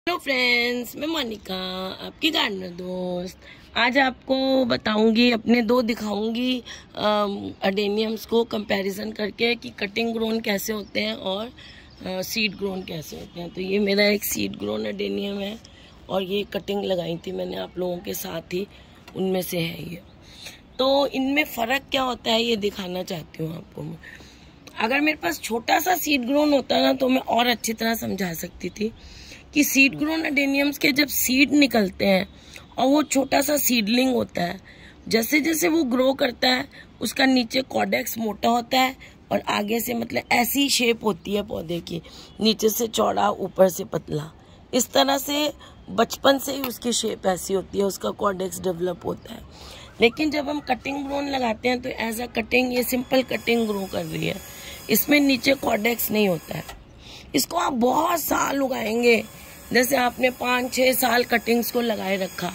Hello friends, मैं मोनिका, आपकी gardener दोस्त। आज आपको बताऊंगी, अपने दो दिखाऊंगी अडेनियम्स को कंपैरिजन करके कि कटिंग ग्रोन कैसे होते हैं और सीड ग्रोन कैसे होते हैं। तो ये मेरा एक सीड ग्रोन अडेनियम है और ये कटिंग लगाई थी मैंने आप लोगों के साथ ही, उनमें से है ये। तो इनमें फ़र्क क्या होता है ये दिखाना चाहती हूँ आपको मैं। अगर मेरे पास छोटा सा सीड ग्रोन होता ना तो मैं और अच्छी तरह समझा सकती थी कि सीड ग्रोन अडेनियम्स के जब सीड निकलते हैं और वो छोटा सा सीडलिंग होता है, जैसे जैसे वो ग्रो करता है उसका नीचे कॉडेक्स मोटा होता है और आगे से मतलब ऐसी शेप होती है पौधे की, नीचे से चौड़ा ऊपर से पतला। इस तरह से बचपन से ही उसकी शेप ऐसी होती है, उसका कॉडेक्स डेवलप होता है। लेकिन जब हम कटिंग ग्रोन लगाते हैं तो एज अ कटिंग ये सिंपल कटिंग ग्रो कर रही है, इसमें नीचे कॉडेक्स नहीं होता है। इसको आप बहुत साल उगाएंगे, जैसे आपने 5-6 साल कटिंग्स को लगाए रखा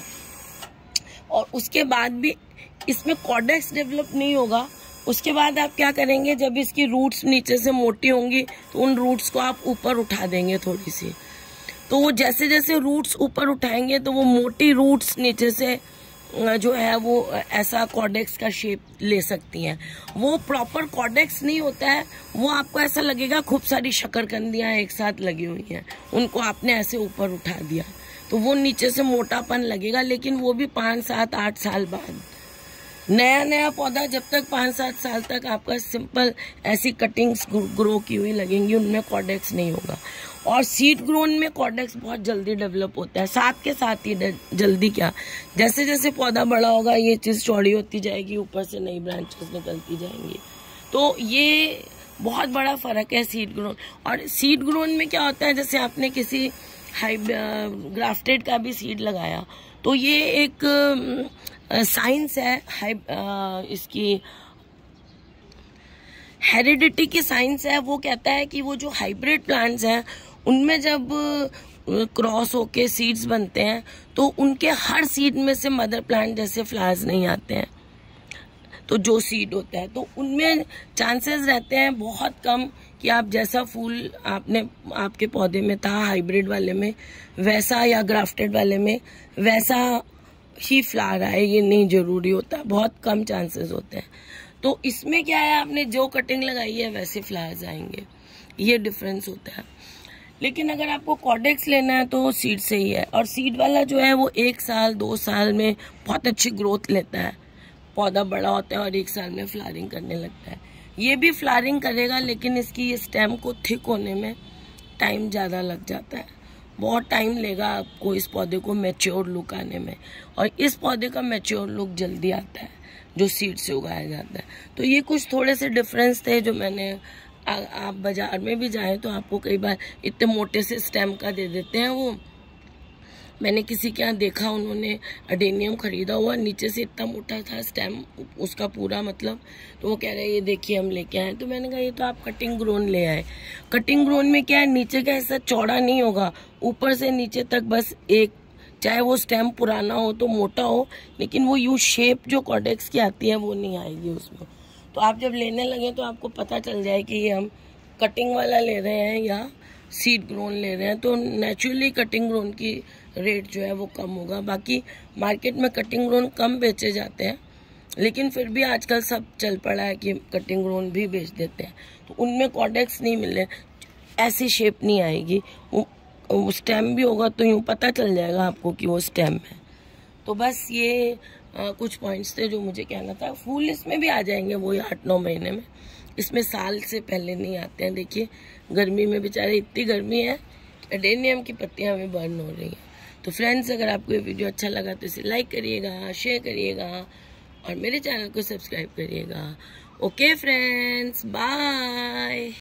और उसके बाद भी इसमें कॉडेक्स डेवलप नहीं होगा। उसके बाद आप क्या करेंगे, जब इसकी रूट्स नीचे से मोटी होंगी तो उन रूट्स को आप ऊपर उठा देंगे थोड़ी सी। तो वो जैसे जैसे रूट्स ऊपर उठाएंगे तो वो मोटी रूट्स नीचे से जो है वो ऐसा कॉडेक्स का शेप ले सकती हैं। वो प्रॉपर कॉडेक्स नहीं होता है, वो आपको ऐसा लगेगा खूब सारी शकरकंदियां एक साथ लगी हुई हैं, उनको आपने ऐसे ऊपर उठा दिया तो वो नीचे से मोटापन लगेगा। लेकिन वो भी 5-7-8 साल बाद। नया नया पौधा जब तक 5-7 साल तक आपका सिंपल ऐसी कटिंग्स ग्रो की हुई लगेंगी, उनमें कॉडेक्स नहीं होगा। और सीड ग्रोन में कॉडेक्स बहुत जल्दी डेवलप होता है, साथ के साथ ही जल्दी क्या, जैसे जैसे पौधा बड़ा होगा ये चीज़ चौड़ी होती जाएगी, ऊपर से नई ब्रांचेस निकलती जाएंगी। तो ये बहुत बड़ा फर्क है सीड ग्रोन और सीड ग्रोन में क्या होता है, जैसे आपने किसी ग्राफ्टेड का भी सीड लगाया तो ये एक साइंस है, इसकी हेरिडिटी की साइंस है। वो कहता है कि वो जो हाइब्रिड प्लांट्स हैं उनमें जब क्रॉस होके सीड्स बनते हैं तो उनके हर सीड में से मदर प्लांट जैसे फ्लावर्स नहीं आते हैं। तो जो सीड होता है तो उनमें चांसेस रहते हैं बहुत कम कि आप जैसा फूल आपके पौधे में था हाइब्रिड वाले में वैसा, या ग्राफ्टेड वाले में वैसा ही फ्लावर आए। ये नहीं जरूरी होता, बहुत कम चांसेस होते हैं। तो इसमें क्या है, आपने जो कटिंग लगाई है वैसे फ्लावर्स आएंगे, ये डिफरेंस होता है। लेकिन अगर आपको कॉडेक्स लेना है तो सीड से ही है। और सीड वाला जो है वो 1 साल 2 साल में बहुत अच्छी ग्रोथ लेता है, पौधा बड़ा होता है और 1 साल में फ्लावरिंग करने लगता है। ये भी फ्लावरिंग करेगा लेकिन इसकी स्टेम को थिक होने में टाइम ज़्यादा लग जाता है, बहुत टाइम लेगा आपको इस पौधे को मैच्योर लुक आने में। और इस पौधे का मैच्योर लुक जल्दी आता है जो सीड से उगाया जाता है। तो ये कुछ थोड़े से डिफरेंस थे जो मैंने आप बाजार में भी जाएं तो आपको कई बार इतने मोटे से स्टेम का दे देते हैं। वो मैंने किसी के यहाँ देखा, उन्होंने अडेनियम खरीदा हुआ, नीचे से इतना मोटा था स्टेम उसका पूरा, मतलब तो वो कह रहे हैं ये देखिए हम लेके आए। तो मैंने कहा ये तो आप कटिंग ग्रोन ले आए। कटिंग ग्रोन में क्या है, नीचे का हिस्सा चौड़ा नहीं होगा, ऊपर से नीचे तक बस एक, चाहे वो स्टेम पुराना हो तो मोटा हो, लेकिन वो यू शेप जो कॉडेक्स की आती है वो नहीं आएगी उसमें। तो आप जब लेने लगे तो आपको पता चल जाए कि ये हम कटिंग वाला ले रहे हैं या सीड ग्रोन ले रहे हैं। तो नेचुरली कटिंग ग्रोन की रेट जो है वो कम होगा। बाकी मार्केट में कटिंग ग्रोन कम बेचे जाते हैं, लेकिन फिर भी आजकल सब चल पड़ा है कि कटिंग ग्रोन भी बेच देते हैं। तो उनमें कॉडेक्स नहीं मिले, ऐसी शेप नहीं आएगी, वो स्टेम भी होगा तो यूँ पता चल जाएगा आपको कि वो स्टेम है। तो बस ये कुछ पॉइंट्स थे जो मुझे कहना था। फूल इसमें भी आ जाएंगे वो 8-9 महीने में, इसमें साल से पहले नहीं आते हैं। देखिए गर्मी में बेचारे इतनी गर्मी है, अडेनियम की पत्तियां भी बर्न हो रही हैं। तो फ्रेंड्स, अगर आपको ये वीडियो अच्छा लगा तो इसे लाइक करिएगा, शेयर करिएगा और मेरे चैनल को सब्सक्राइब करिएगा। Okay friends, bye.